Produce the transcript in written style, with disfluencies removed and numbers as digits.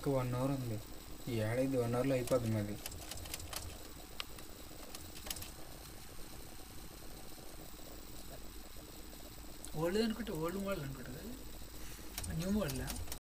ఇంకా 1 అవర్ ఉంది. ఈ యాడ్ అయితే 1 అవర్లో అయిపోద్ది మాది. ఓల్డ్ అనుకుంటే ఓల్డ్ మోడల్ అనుకుంటుంది, న్యూ మోడల్.